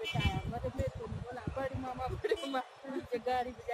बिठाया, मतलब मेरे को नहीं बोला बड़ी मामा नीचे गाड़ी बजा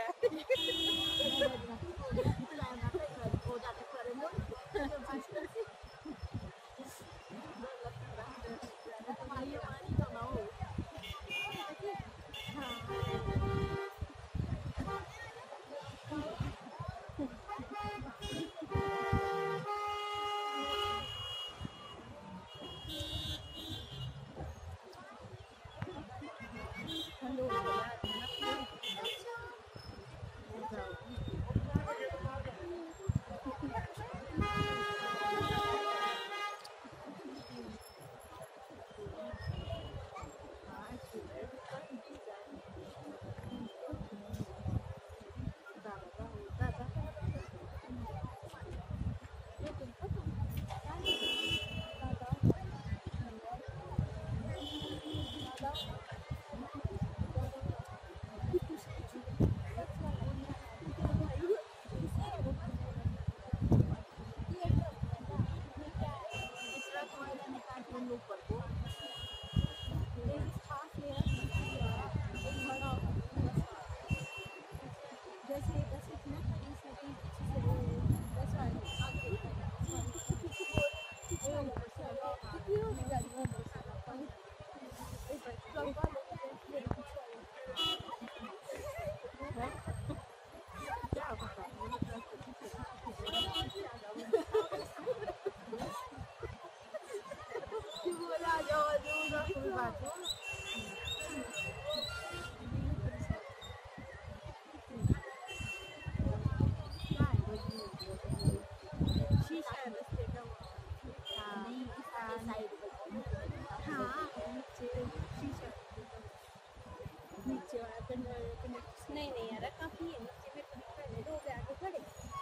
नहीं नहीं यार काफी है नीचे में तो पहले दो पे आगे खड़े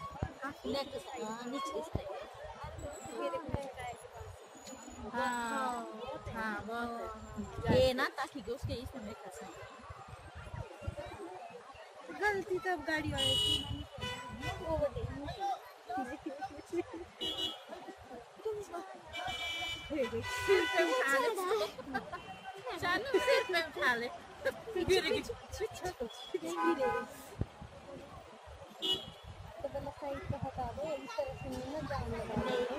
नेक नीचे साइड मेरे भाई के पास हाँ हाँ बहुत ये ना ताकि उसके इसमें फंसा गलती तब गाड़ी वाले की वो सिर पे उठा ले चालू सिर पे उठा ले गिरेगी तो मतलब साइड पे हटा दो इस तरह से ना जाने लगा